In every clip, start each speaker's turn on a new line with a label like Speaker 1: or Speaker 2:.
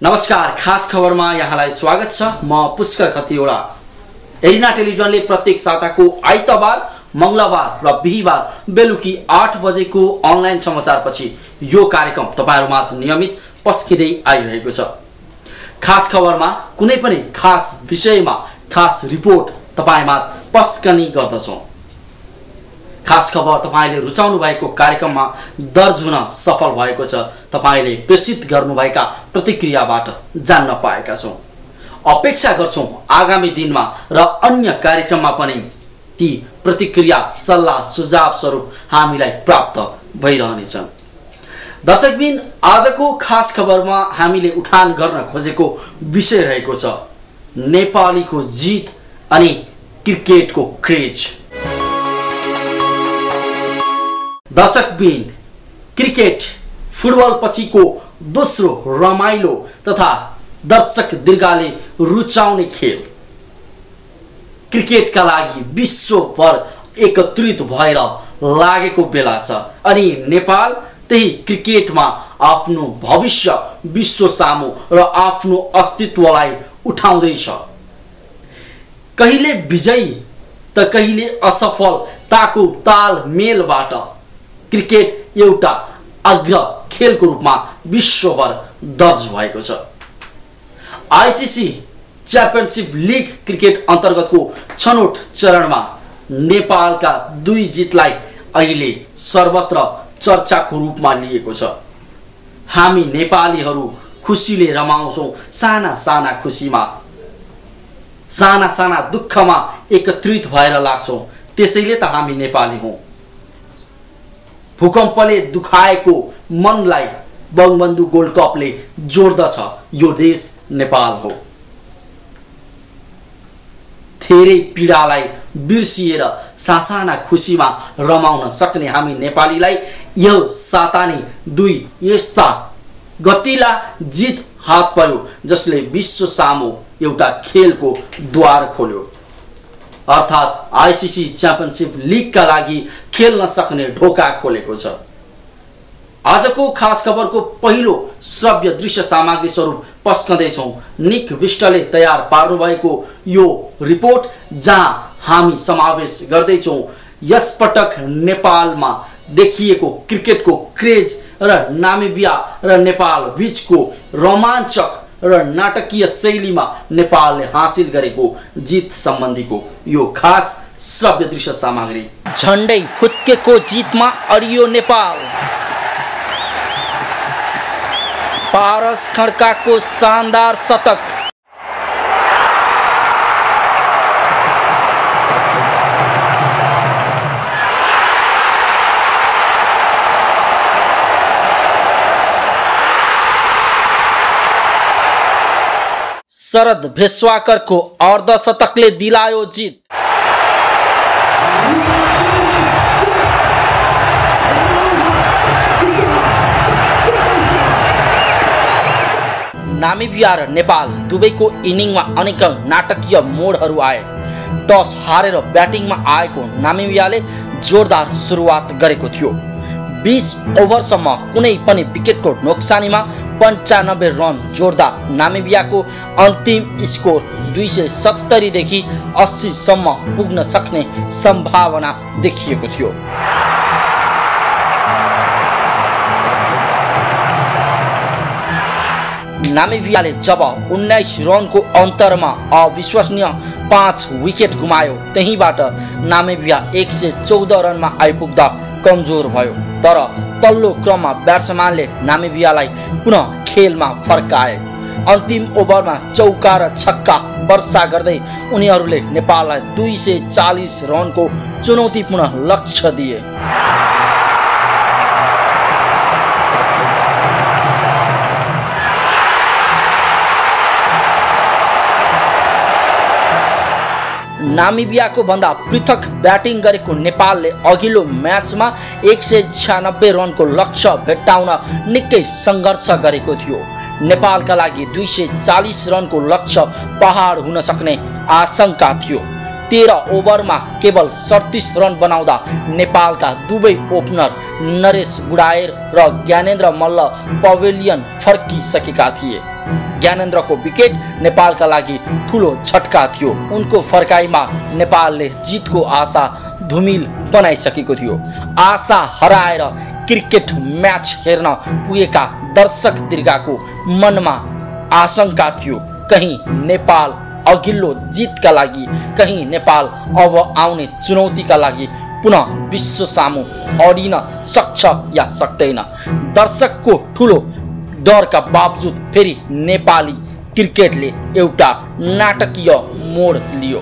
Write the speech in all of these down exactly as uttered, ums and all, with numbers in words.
Speaker 1: नमस्कार, खास खबरमा यहाँलाई स्वागत छ। म पुष्कर खतिवडा। एरिना टेलिभिजनले प्रत्येक साताको आइतबार, मंगलबार र बिहीबार बेलुकी आठ बजेको अनलाइन समाचारपछि यो कार्यक्रम तपाईहरुमाझ नियमित पस्किँदै आइरहेको छ। खास खबरमा कुनै पनि खास विषयमा खास रिपोर्ट तपाईमाझ पस्कने गर्दछौं। खास खबर तपाईले रुचाउनु भएको कार्यक्रममा दर्ज हुन सफल भएको छ। तपाईले प्रेषित गर्नुभएका प्रतिक्रियाबाट जान्न पाएका छौं। अपेक्षा गर्छौं आगामी दिनमा र अन्य कार्यक्रममा पनि ती प्रतिक्रिया सल्लाह सुझाव स्वरूप हामीलाई प्राप्त भइरहनेछन्। दर्शकबिन, आजको खास खबरमा हामीले उठान गर्न खोजेको विषय रहेको छ नेपालीको जित अनि क्रिकेटको क्रेज। दर्शकबिन, क्रिकेट फुटबल पछिको दोस्रो रमाइलो तथा दर्शक दीर्घाले रुचाउने खेल। क्रिकेटका लागि विश्वभर एकत्रित भएर लागेको बेला छ अनि नेपाल त्यही क्रिकेटमा आफ्नो भविष्य विश्व सामु र आफ्नो अस्तित्वलाई उठाउँदैछ। कहिले विजयी त कहिले असफलताको तालमेलबाट क्रिकेट एउटा अग्र खेलको रूपमा विश्वभर दर्ज भएको छ। आईसीसी च्याम्पियनशिप लीग क्रिकेट अन्तर्गतको छनौट चरणमा नेपालका दुई जितलाई अहिले सर्वत्र चर्चाको रूपमा लिएको छ। हामी नेपालीहरू खुसीले रमाउँछौं, साना साना खुसीमा, साना साना दुःखमा एकत्रित भएर लाग्छौं। त्यसैले त हामी नेपाली हौं। भूकम्पले दुखाएको मनलाई बंगबन्धु गोल्ड कपले जोड्दछ। यो देश नेपाल हो। धेरै पीडालाई बिर्सिएर सासाना खुसीमा रमाउन सक्ने हामी नेपालीलाई यो साता नै दुई यस्ता गतिला जित हात पर्यो जसले विश्व सामु एउटा खेलको द्वार खोल्यो, अर्थात् आईसीसी च्याम्पियनशिप लीगका लागि खेल्न सक्ने ढोका खोलेको छ। आजको खास खबरको पहिलो श्रव्य दृश्य सामग्री स्वरूप पस्कँदैछौं निक विष्टले तयार पार्नु भएको यो रिपोर्ट, जहाँ हामी समावेश गर्दैछौं यस पटक नेपालमा देखिएको क्रिकेटको क्रेज र नामिबिया र नेपाल बीचको रोमाञ्चक र नाटकीय शैलीमा नेपालले हासिल गरेको जित सम्बन्धीको यो खास श्रव्य दृश्य सामग्री। झण्डै फुत्केको जितमा अडियो नेपाल। पारस खड्काको शानदार शतक। शरद भेस्वाकरको अर्धशतकले दिलायो जित। नामिबिया र नेपाल दुवैको इनिङमा अनेक नाटकीय मोडहरू आए। टस हारेर ब्याटिङमा आएको नामिबियाले जोरदार सुरुवात गरेको थियो। बीस ओभरसम्म कुनै पनि विकेटको नोक्सानीमा पन्चानब्बे रन जोड्दा नामिबियाको अन्तिम स्कोर दुई सय सत्तरी देखि अस्सी सम्म पुग्न सक्ने सम्भावना देखिएको थियो। नामिबियाले जब उन्नाइस रनको अन्तरमा अविश्वसनीय पाँच विकेट गुमायो, त्यहीबाट नामिबिया एक सय चौध रनमा आइपुग्दा कमजोर भयो। तर तल्लो क्रममा ब्याट्सम्यानले नामिबियालाई पुनः खेलमा फर्काए। अन्तिम ओभरमा चौका र छक्का वर्षा गर्दै उनीहरूले नेपाललाई दुई सय चालीस रनको चुनौतीपूर्ण लक्ष्य दिए। नामिबियाको भन्दा पृथक ब्याटिङ गरेको नेपालले अघिल्लो म्याचमा एक सय छ्यानब्बे रनको लक्ष्य भेट्टाउन निकै सङ्घर्ष गरेको थियो। नेपालका लागि दुई सय चालीस रनको लक्ष्य पहाड हुन सक्ने आशंका थियो। तेह्र ओभरमा केवल सैंतीस रन बनाउँदा नेपालका दुवै ओपनर नरेश गुडायर र ज्ञानेन्द्र मल्ल पवेलियन फर्किसकेका थिए। ज्ञानेन्द्रको विकेट नेपालका लागि ठूलो झट्का थियो। उनको फर्काइमा नेपालले जितको आशा धुमिल बनाइसकेको थियो। आशा हराएर क्रिकेट म्याच हेर्न पुगेका दर्शक दीर्घाको मनमा आशंका थियो, कहीं नेपाल अघिल्लो जितका लागि, कहीं नेपाल अब आउने चुनौतीका लागि पुनः विश्व सामु अडिन सक्छ या सक्दैन। दर्शकको ठूलो डरका बावजुद फेरि नेपाली क्रिकेटले एउटा नाटकीय मोड लियो।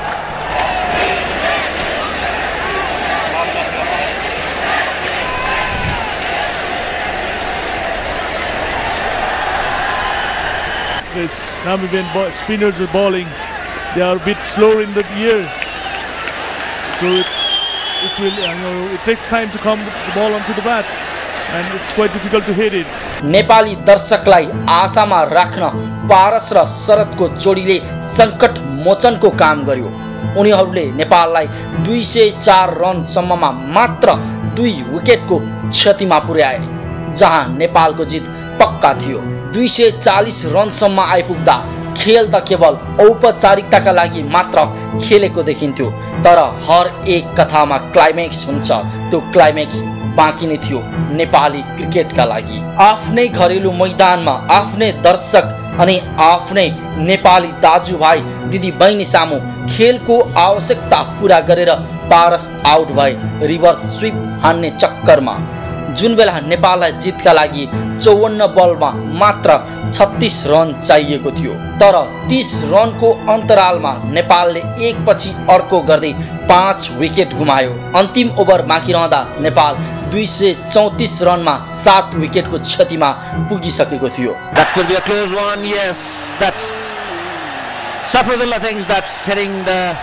Speaker 2: This Namibian spinners are bowling. They are a bit slower in the ear, so it, it will. You know, it takes time to come the ball onto the bat, and it's quite difficult to hit it.
Speaker 1: Nepali दर्शकलाई आशामा राख्न पारस र शरदको जोडीले संकट मोचनको काम गर्यो। उनीहरूले नेपाललाई दुई सय चार रनसम्ममा मात्र दुई विकेटको क्षतिमा पुर्याए, जहाँ नेपालको जित पक्का थियो। दुई सय चालीस रनसम्म आइपुग्दा खेल त केवल औपचारिकताका लागि मात्र खेलेको देखिन्थ्यो, तर हर एक कथामा क्लाइमेक्स हुन्छ। त्यो क्लाइमेक्स बाँकी नै थियो नेपाली क्रिकेटका लागि। आफ्नै घरेलु मैदानमा आफ्नै दर्शक अनि आफ्नै नेपाली दाजुभाइ दिदी बहिनी सामु खेलको आवश्यकता पूरा गरेर पारस आउट भए रिभर्स स्विप हान्ने चक्करमा। जुन बेला नेपाललाई जितका लागि चौवन्न बलमा मात्र छत्तीस रन चाहिएको थियो, तर तीस रनको अन्तरालमा नेपालले एक पछि अर्को गर्दै पाँच विकेट गुमायो। अन्तिम ओभर बाँकी रहँदा नेपाल दुई सय चौतीस रनमा सात विकेटको क्षतिमा पुगिसकेको थियो।
Speaker 3: That could be a close one. Yes, that's Safrudullah thinks that's hitting the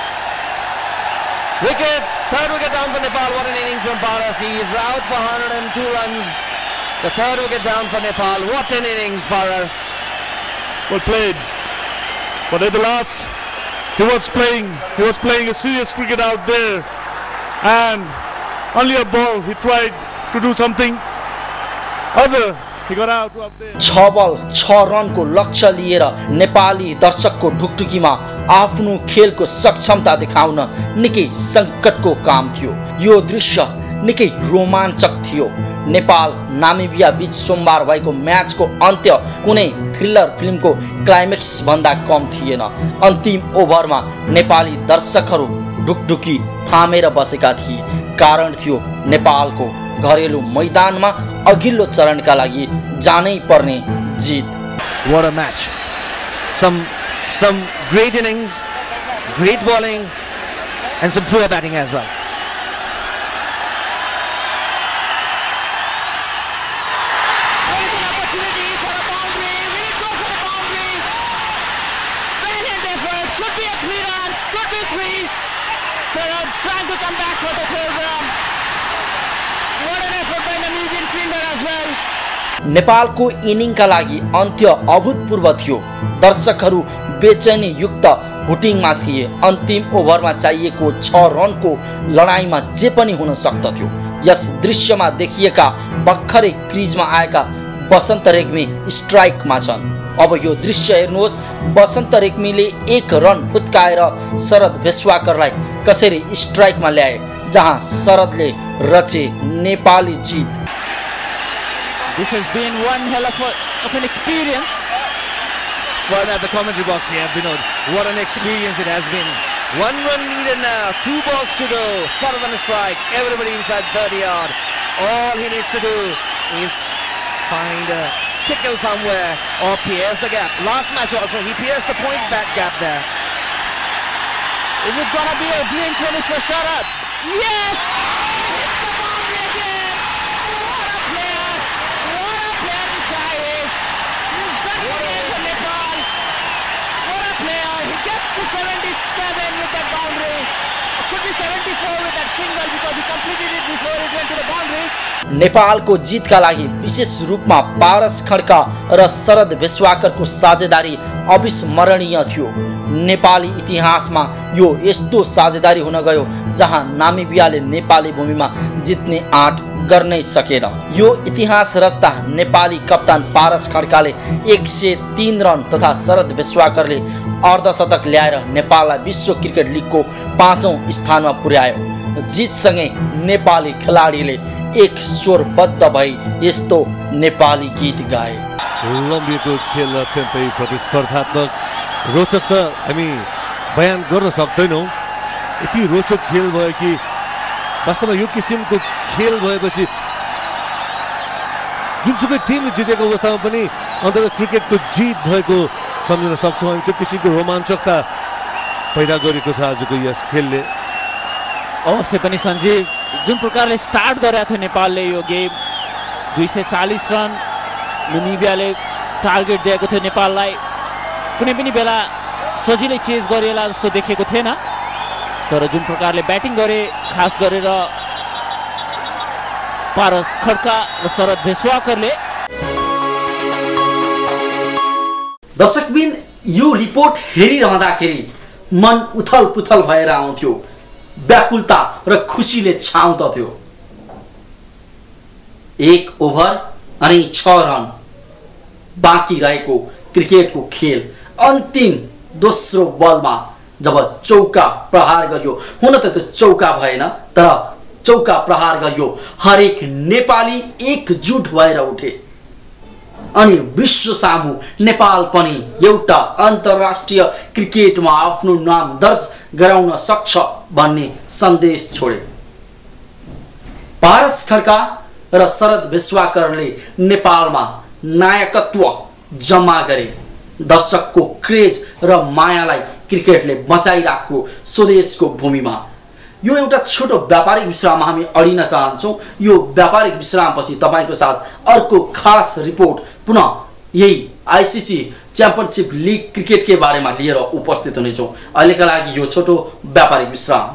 Speaker 3: wicket. Third wicket down for Nepal. What an innings from Paras. He is out for one hundred two runs. The third wicket down for Nepal. What an innings, Paras.
Speaker 2: Well played. But at the last, he was playing. He was playing a serious cricket out there, and only a ball. He tried to do something other. He got out up there.
Speaker 1: छ बल छ रनको लक्ष्य लिएर नेपाली दर्शकको ढुकढुकीमा आफ्नो खेलको सक्षमता देखाउन निकै संकटको काम थियो। यो दृश्य निकै रोमाञ्चक थियो। नेपाल नामिबिया बीच सोमबार भएको म्याचको अन्त्य कुनै थ्रिलर फिल्मको क्लाइमेक्स भन्दा कम थिएन। अन्तिम ओभरमा नेपाली दर्शकहरू ढुकढुकी थामेर बसेका थिए। कारण थियो नेपालको घरेलु मैदानमा अघिल्लो चरणका लागि जानै पर्ने जित।
Speaker 3: What a match. Some some great innings, great bowling, and some poor batting as well. There is an opportunity for a boundary. Will it go for the boundary? Brilliant effort. Should be a three run. Could be three. Sarad trying to come back for the third run. What an effort by Namibian fielder as well.
Speaker 1: नेपालको इनिङका लागि अन्त्य अभूतपूर्व थियो। दर्शकहरू बेचैनी युक्त हुटिङमा थिए। अन्तिम ओभरमा चाहिएको छ रनको लडाईँमा जे पनि हुन सक्दथ्यो। यस दृश्यमा देखिएका भर्खरै क्रिजमा आएका बसन्त रेग्मी स्ट्राइकमा छन्। अब यो दृश्य हेर्नुहोस्। बसन्त रेग्मीले एक रन फुत्काएर शरद भेष्वाकरलाई कसरी स्ट्राइकमा ल्याए, जहाँ शरदले रचे नेपाली जित।
Speaker 3: This has been one hell of, a, of an experience. Well, at the commentary box here, Vinod, what an experience it has been. One run needed now, two balls to go. Sarad on a strike, everybody inside thirty yard. All he needs to do is find a tickle somewhere or pierce the gap. Last match also, he pierced the point back gap there. Is it gonna be a green finish for Sarad? Yes! seventy-seven with that boundary. It could be seventy-four with that single because he completed it before it went to the boundary.
Speaker 1: नेपालको जितका लागि विशेष रूपमा पारस खड्का र शरद भेष्वाकरको साझेदारी अविस्मरणीय थियो। नेपाली इतिहासमा यो यस्तो साझेदारी हुन गयो जहाँ नामिबियाले नेपाली भूमिमा जित्ने आँट गर्नै सकेन। यो इतिहास रच्दा नेपाली कप्तान पारस खड्काले एक सय तीन रन तथा शरद विश्वाकरले अर्धशतक ल्याएर नेपाललाई विश्व क्रिकेट लिगको पाँचौं स्थानमा पुर्यायो। जितसँगै नेपाली खेलाडीले एक स्वरबद्ध भई यस्तो नेपाली गीत गाए।
Speaker 4: लम्बिएको खेल अत्यन्तै प्रतिस्पर्धात्मक रोचक त हामी बयान गर्न सक्दैनौँ। यति रोचक खेल भयो कि वास्तवमा यो किसिमको खेल भएपछि जुनसुकै टिम जितेको अवस्थामा पनि अन्ततः क्रिकेटको जित भएको सम्झन सक्छौँ हामी। त्यो किसिमको रोमाञ्चकता पैदा गरेको छ आजको यस खेलले।
Speaker 3: अवश्य पनि सञ्जीव, जुन प्रकारले स्टार्ट गरेको थियो नेपालले यो गेम, दुई सय चालिस रन नामिबियाले टार्गेट दिएको थियो नेपाललाई। कुनै पनि बेला सजिलै चेज गरिएला जस्तो देखेको थिएन, तर जुन प्रकारले ब्याटिङ गरे खास गरेर पारस खड्का र शरद भेस्वाकरले।
Speaker 1: दर्शकबिन, यो रिपोर्ट हेरिरहँदाखेरि मन उथल पुथल भएर आउँथ्यो, व्याकुलता र खुसीले छाउँदथ्यो। एक ओभर अनि छ रन बाँकी रहेको क्रिकेटको खेल अन्तिम दोस्रो बलमा जब चौका प्रहार गरियो, हुन त त्यो चौका भएन तर चौका प्रहार गरियो, हरेक नेपाली एकजुट भएर उठे अनि विश्व सामु नेपाल पनि एउटा अन्तर्राष्ट्रिय क्रिकेटमा आफ्नो नाम दर्ज गराउन सक्छ भन्ने सन्देश छोडे। पारस खड्का र शरद विश्वाकरले नेपालमा नायकत्व जम्मा गरे। दर्शकको क्रेज र मायालाई क्रिकेटले बचाइराख्यो स्वदेशको भूमिमा। यो एउटा छोटो व्यापारिक विश्राममा हामी अडिन चाहन्छौँ। यो व्यापारिक विश्रामपछि तपाईको साथ अर्को खास रिपोर्ट पुनः यही आईसीसी च्याम्पियनशिप लिग क्रिकेट के बारेमा लिएर उपस्थित हुनेछौँ। अहिलेका लागि यो छोटो व्यापारिक विश्राम।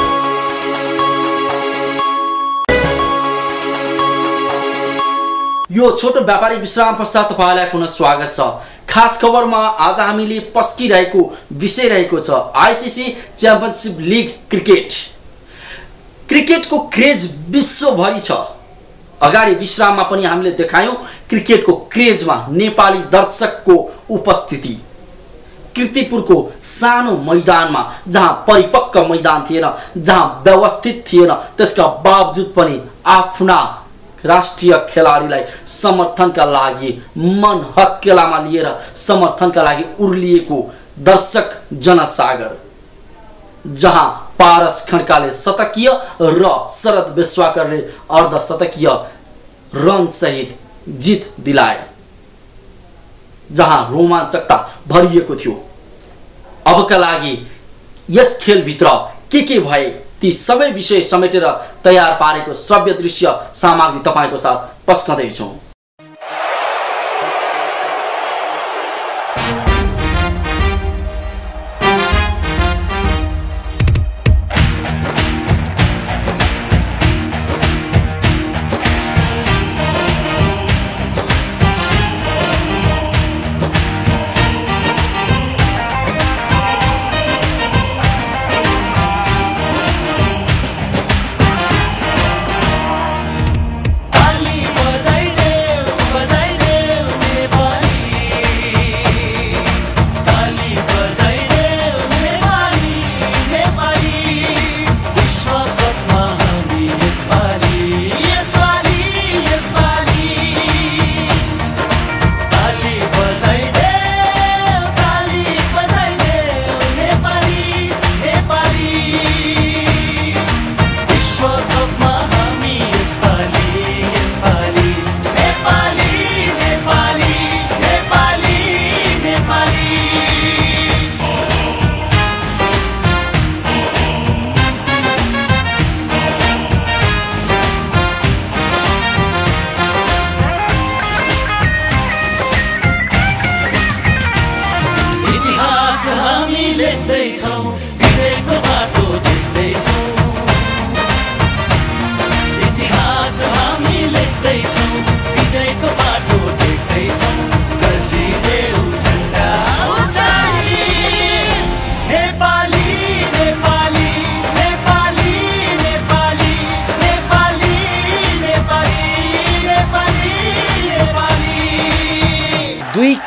Speaker 1: यो छोटो व्यापारिक विश्राम पश्चात तपाईलाई पुनः स्वागत छ। खास खबरमा आज हामीले पस्किरहेको विषय रहेको छ आईसीसी च्याम्पियनशिप लिग क्रिकेट। क्रिकेटको क्रेज विश्वभरि छ। अगाडि विश्राममा पनि हामीले देखायौं क्रिकेटको क्रेजमा नेपाली दर्शकको उपस्थिति। कीर्तिपुरको सानो मैदानमा जहाँ परिपक्व मैदान थिएन, जहाँ व्यवस्थित थिएन, त्यसका बावजुद पनि आफ्ना राष्ट्रिय खेलाडीलाई समर्थनका लागि मन हत्केलामा लिएर समर्थनका लागि उर्लिएको दर्शक जनसागर, जहाँ पारस खड्काले शतकीय र शरद विश्वाकरले अर्धशतकीय रन सहित जित दिलाए, जहाँ रोमाञ्चकता भरिएको थियो। अबका लागि यस खेलभित्र के के भए ती सबै विषय समेटेर तयार पारेको श्रव्य दृश्य सामग्री तपाईको साथ पस्कँदैछौँ।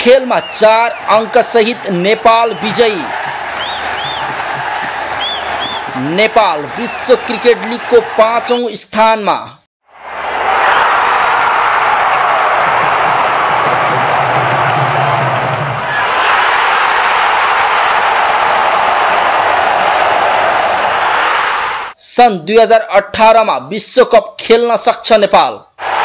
Speaker 1: खेलमा चार अङ्क सहित नेपाल विजयी। नेपाल विश्व क्रिकेट लिगको पाँचौं स्थानमा। सन् दुई हजार अठारह मा विश्वकप खेल्न सक्छ नेपाल।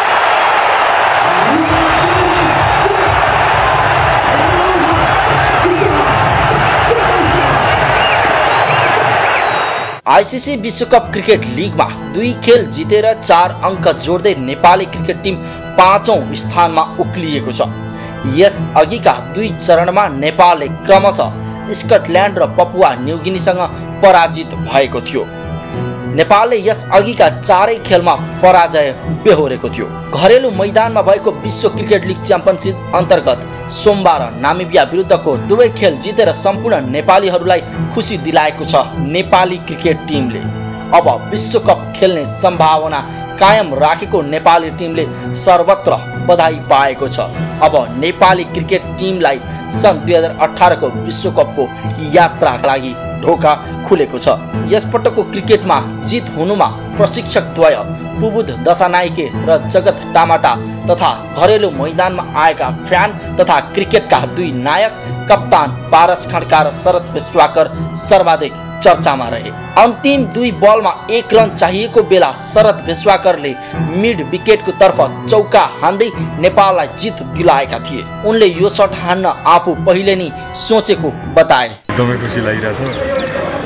Speaker 1: आईसीसी विश्वकप क्रिकेट लिगमा दुई खेल जितेर चार अङ्क जोड्दै नेपाली क्रिकेट टिम पाँचौं स्थानमा उक्लिएको छ। यस अघिका दुई चरणमा नेपालले क्रमशः स्कटल्यान्ड र पपुवा न्युगिनीसँग पराजित भएको थियो। नेपालले यस अघिका चारै खेलमा पराजय बेहोरेको थियो। घरेलु मैदानमा भएको विश्व क्रिकेट लिग च्याम्पियनसिप अन्तर्गत सोमबार नामिबिया विरुद्धको दुवै खेल जितेर सम्पूर्ण नेपालीहरूलाई खुसी दिलाएको छ नेपाली क्रिकेट टिमले। अब विश्वकप खेल्ने सम्भावना कायम राखेको नेपाली टिमले सर्वत्र बधाई पाएको छ। अब नेपाली क्रिकेट टिमलाई सन् दुई हजार अठारह को विश्वकपको यात्राका लागि ढोका खुलेको छ। यसपटकको क्रिकेटमा जित हुनुमा प्रशिक्षक द्वय पुबुध दशानायके र जगत टामाटा तथा घरेलु मैदानमा आएका फ्यान तथा क्रिकेटका दुई नायक कप्तान पारस खड्का र शरद विश्वाकर सर्वाधिक चर्चामा रहे। अन्तिम दुई बलमा एक रन चाहिएको बेला शरद विश्वाकरले मिड विकेटको तर्फ चौका हान्दै नेपाललाई जित दिलाएका थिए। उनले यो शट हान्न आफू पहिले नै सोचेको बताए।
Speaker 5: एकदमै खुसी लागिरहेछ।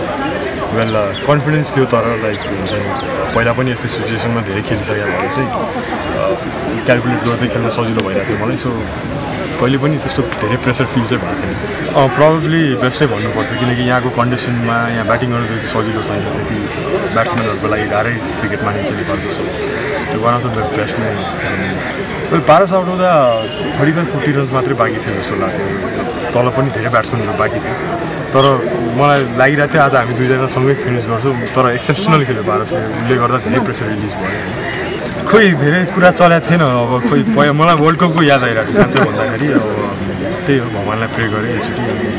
Speaker 5: वेल कन्फिडेन्स थियो तर लाइक हुन्छ नि पहिला पनि यस्तै सिचुएसनमा धेरै खेलिसकेको भएर चाहिँ क्यालकुलेट गर्दै खेल्न सजिलो भइरहेको थियो मलाई। सो कहिले पनि त्यस्तो धेरै प्रेसर फिल चाहिँ भएको थिएन। प्रब्ली बेस्टै भन्नुपर्छ किनकि यहाँको कन्डिसनमा यहाँ ब्याटिङ गर्नु त्यति सजिलो छैन। त्यति ब्याट्सम्यानहरूको लागि गाह्रै क्रिकेट मानिन्छ नेपालको। सो त्यो one of the batsman well Paras out हुँदा थर्टी फाइभ फोर्टी रन्स मात्रै बाँकी थियो जस्तो लाग्थ्यो। तल पनि धेरै ब्याट्सम्यानहरू बाँकी थियो तर मलाई लागिरहेको थियो आज हामी दुईजना सँगै फिनिस गर्छौँ। तर एक्सेप्सनल खेल्यो पारसले। उसले गर्दा धेरै प्रेसर रिलिज भयो। खोइ धेरै कुरा चलेको थिएन। अब खोइ मलाई वर्ल्ड कपको याद आइरहेको थियो साँच्चै भन्दाखेरि। अब त्यही हो भगवान्लाई प्रे गरेँ एकचोटि।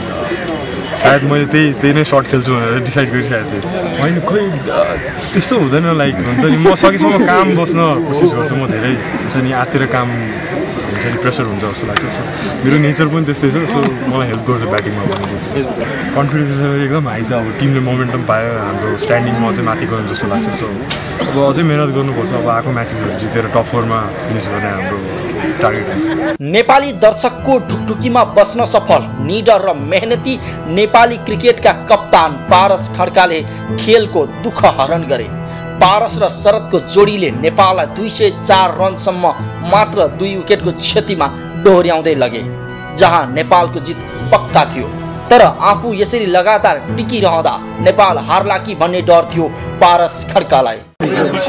Speaker 5: सायद मैले त्यही त्यही नै सर्ट खेल्छु भनेर डिसाइड गरिसकेको थिएँ। होइन खोइ त्यस्तो हुँदैन। लाइक हुन्छ नि म सकेसम्म काम बस्न कोसिस गर्छु। म धेरै हुन्छ नि आतिर काम हुन्छ नि प्रेसर हुन्छ जस्तो लाग्छ। सो मेरो नेचर पनि त्यस्तै छ। सो मलाई हेल्प गर्छ ब्याटिङमा भने जस्तो। कन्फिडेन्स एकदम हाई छ। अब टिमले मोमेन्टम पायो हाम्रो स्ट्यान्डिङमा चाहिँ माथि गयो जस्तो लाग्छ। सो अब अझै मेहनत गर्नुपर्छ। अब आएको म्याचेसहरू जितेर टप फोरमा फिनिस गर्ने हाम्रो टार्गेट हुन्छ।
Speaker 1: नेपाली दर्शकको ढुकढुकीमा बस्न सफल निडर र मेहनती नेपाली क्रिकेटका कप्तान पारस खड्काले खेलको दुःख हरण गरे। पारस र शरदको जोडीले नेपाललाई दुई सय चार रनसम्म मात्र दुई विकेटको क्षतिमा डोहोर्याउँदै लगे जहाँ नेपालको जित पक्का थियो। तर आफू यसरी लगातार टिकिरहँदा नेपाल हार्ला कि भन्ने डर थियो पारस खड्कालाई।
Speaker 6: खुसी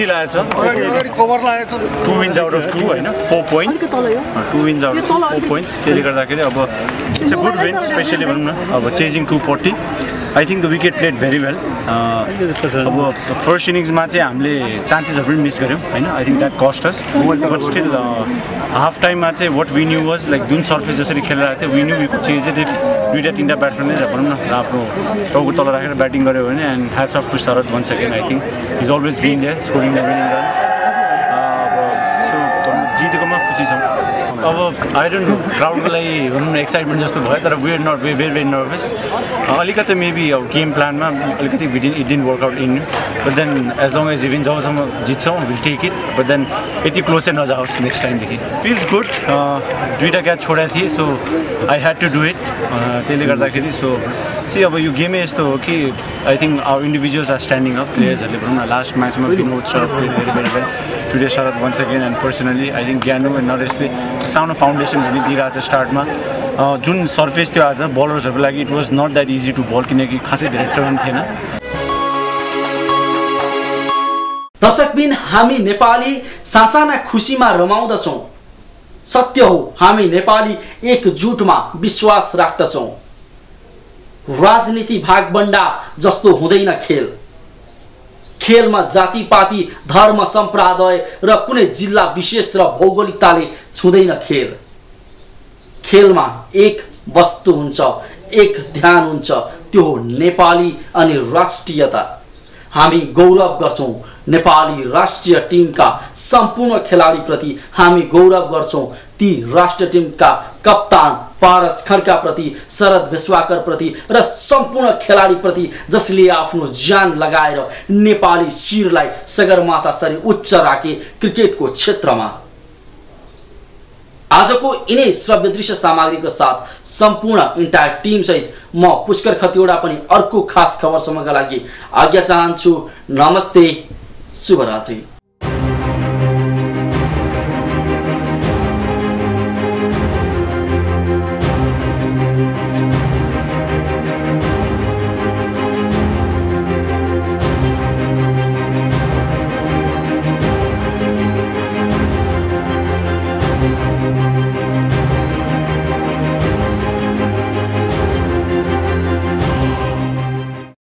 Speaker 6: लागेछ। Two wins out of two होइन four points two wins out of four points त्यसले गर्दाखेरि अब it's a good win especially भनौँ न। अब chasing two forty I think the wicket played very well. अब फर्स्ट इनिङ्समा चाहिँ हामीले चान्सेसहरू पनि मिस गऱ्यौँ होइन। I think that cost us but still half टाइममा चाहिँ what we knew was like जुन सर्फेस जसरी खेलिरहेको थियो we knew we could change it if दुईवटा तिनवटा ब्याट्सम्यानले भनौँ न आफ्नो टाउको तल राखेर ब्याटिङ गऱ्यो भने and hats off to Sharad one second. I think is always being there scoring the winning runs. So जितेकोमा खुसी छौँ। अब आई डोन्ट नो क्राउडको लागि भनौँ न एक्साइटमेन्ट जस्तो भयो तर we are not way very very nervous. अलिकति मेबी अब गेम प्लानमा अलिकति within it didn't work out in but then as long as even जबसम्म जित्छौँ will take it but then यति क्लोज चाहिँ नजाओस् नेक्स्ट टाइमदेखि। Feels good. दुईवटा क्याच छोडेको थिएँ so I had to do it. त्यसले गर्दाखेरि सो सी अब यो गेमै यस्तो हो कि I think our individuals are standing up प्लेयर्सहरूले भनौँ न। लास्ट म्याचमा Vinod Sharad very very very today Sharad one second and personally I think Gyanu and नरेशले सानो फाउन्डेसन भन्ने दिइरहेको छ स्टार्टमा। जुन सर्फेस थियो आज बलर्सहरूको लागि it was not that easy to bowl किनकि खासै धेरै टर्न थिएन।
Speaker 1: दर्शकबिन हामी नेपाली सासाना खुसीमा रमाउँदछौँ। सत्य हो हामी नेपाली एकजुटमा विश्वास राख्दछौँ। राजनीति भागबण्डा जस्तो हुँदैन खेल। खेलमा जातिपाती धर्म सम्प्रदाय र कुनै जिल्ला विशेष र भौगोलिकताले छुँदैन खेल। खेलमा एक वस्तु हुन्छ, एक ध्यान हुन्छ, त्यो हो नेपाली अनि राष्ट्रियता। हामी गौरव गर्छौं नेपाली राष्ट्रिय टिमका सम्पूर्ण खेलाडीप्रति, हामी गौरव गर्छौं ती राष्ट्रिय टिमका कप्तान पारस खड्का प्रति, शरद विश्वाकर प्रति र सम्पूर्ण खेलाडी प्रति जसले आफ्नो ज्यान लगाएर नेपाली शिरलाई सगरमाथा सरी उच्च राखे क्रिकेटको क्षेत्रमा। आजको यिनै श्रव्य दृश्य सामग्रीको साथ सम्पूर्ण इन्टायर टिम सहित म पुष्कर खतिवडा पनि अर्को खास खबरसम्मका लागि आज्ञा चाहन्छु। नमस्ते, शुभरात्रि।